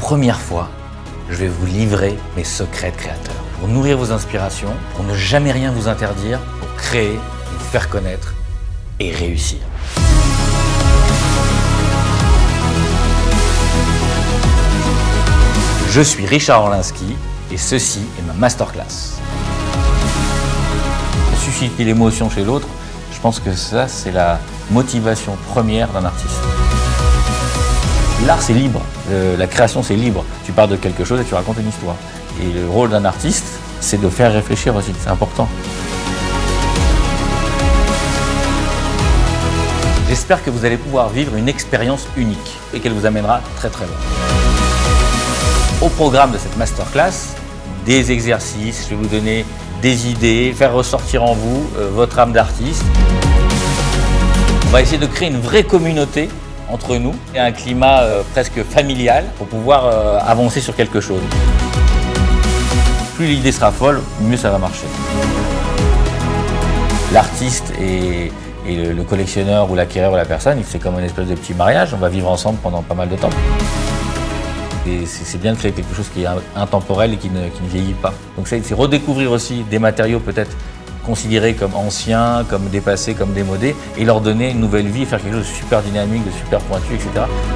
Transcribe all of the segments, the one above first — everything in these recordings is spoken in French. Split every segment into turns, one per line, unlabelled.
première fois, je vais vous livrer mes secrets de créateur. Pour nourrir vos inspirations, pour ne jamais rien vous interdire, pour créer, vous faire connaître et réussir. Je suis Richard Orlinski et ceci est ma masterclass. Susciter l'émotion chez l'autre, je pense que ça, c'est la motivation première d'un artiste. L'art, c'est libre. La création, c'est libre. Tu parles de quelque chose et tu racontes une histoire. Et le rôle d'un artiste, c'est de faire réfléchir aussi. C'est important. J'espère que vous allez pouvoir vivre une expérience unique et qu'elle vous amènera très très loin. Au programme de cette masterclass, des exercices, je vais vous donner des idées, faire ressortir en vous votre âme d'artiste. On va essayer de créer une vraie communauté entre nous et un climat presque familial pour pouvoir avancer sur quelque chose. Plus l'idée sera folle, mieux ça va marcher. L'artiste et le collectionneur ou l'acquéreur ou la personne, c'est comme une espèce de petit mariage, on va vivre ensemble pendant pas mal de temps. Et c'est bien de créer quelque chose qui est intemporel et qui ne vieillit pas. Donc c'est redécouvrir aussi des matériaux peut-être considérés comme anciens, comme dépassés, comme démodés, et leur donner une nouvelle vie, faire quelque chose de super dynamique, de super pointu, etc.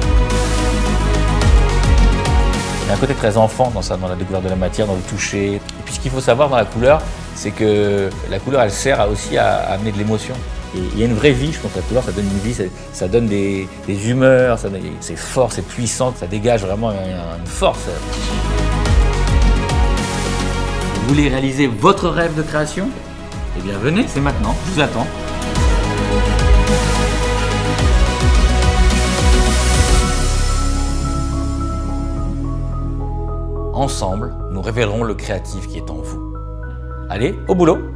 Il y a un côté très enfant dans ça, dans la découverte de la matière, dans le toucher. Et puis ce qu'il faut savoir dans la couleur, c'est que la couleur, elle sert aussi à amener de l'émotion. Et il y a une vraie vie, je pense que la couleur, ça donne une vie, ça donne des humeurs, c'est fort, c'est puissant, ça dégage vraiment une force. Vous voulez réaliser votre rêve de création? Eh bien venez, c'est maintenant, je vous attends. Ensemble, nous révélerons le créatif qui est en vous. Allez, au boulot!